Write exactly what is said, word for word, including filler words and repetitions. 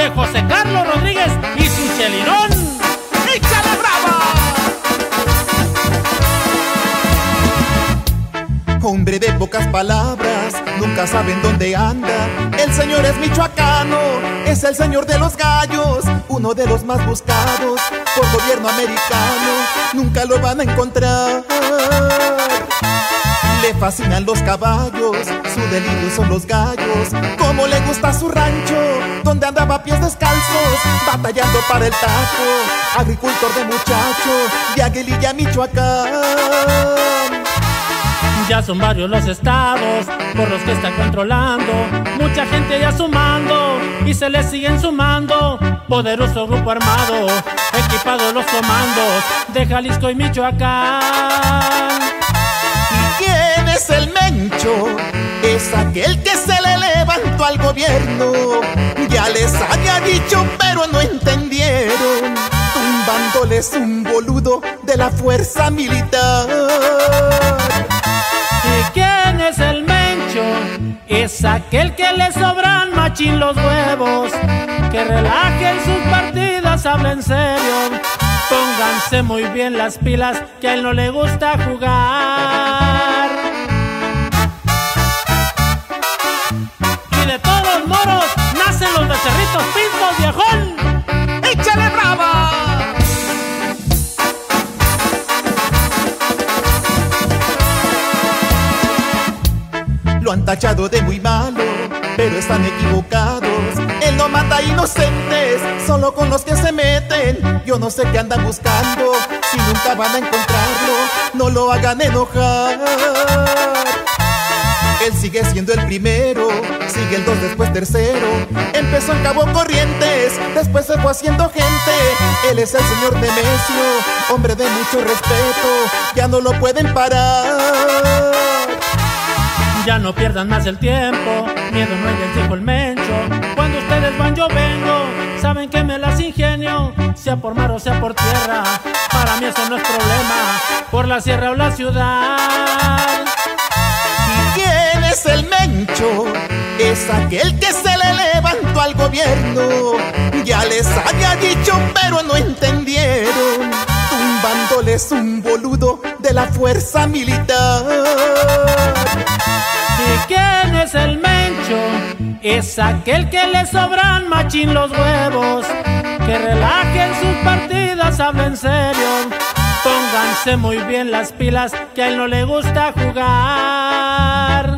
de José Carlos Rodríguez y su Chelinón. ¡Échale brava! Hombre de pocas palabras, nunca saben dónde anda. El señor es michoacano, es el señor de los gallos, uno de los más buscados por gobierno americano. Nunca lo van a encontrar. Le fascinan los caballos, su delirio son los gallos. Como le gusta su rancho, donde andaba a pies descalzos, batallando para el taco. Agricultor de muchacho, de Aguililla, Michoacán. Ya son varios los estados por los que está controlando, mucha gente ya sumando y se le siguen sumando. Poderoso grupo armado, equipados los comandos de Jalisco y Michoacán. ¿Y quién es el Mencho? Es aquel que se le levantó al gobierno. Ya les había dicho pero no entendieron, tumbándoles un boludo de la fuerza militar. ¿Y quién es el Mencho? Es aquel que le sobran machín los huevos, que relajen sus partidas, hablen serio. Pónganse muy bien las pilas, que a él no le gusta jugar. Y de todos moros nacen los becerritos pintos, viejón. ¡Échale brava! Lo han tachado de muy malo, pero están equivocados. Él no mata inocentes, solo con los que se meten. Yo no sé qué andan buscando, si nunca van a encontrarlo, no lo hagan enojar. Él sigue siendo el primero, sigue el dos, después tercero. Empezó en Cabo Corrientes, después se fue haciendo gente. Él es el señor Nemesio, hombre de mucho respeto, ya no lo pueden parar. Ya no pierdan más el tiempo, miedo no hay, les dijo el Mencho. Cuando ustedes van yo vengo, saben que me las ingenio. Sea por mar o sea por tierra, para mí eso no es problema. Por la sierra o la ciudad. ¿Y quién es el Mencho? Es aquel que se le levantó al gobierno. Ya les había dicho pero no entendieron, tumbándoles un boludo de la fuerza militar. ¿Y quién es el Mencho? Es aquel que le sobran machín los huevos, que relajen sus partidas, hablen serio. Pónganse muy bien las pilas, que a él no le gusta jugar.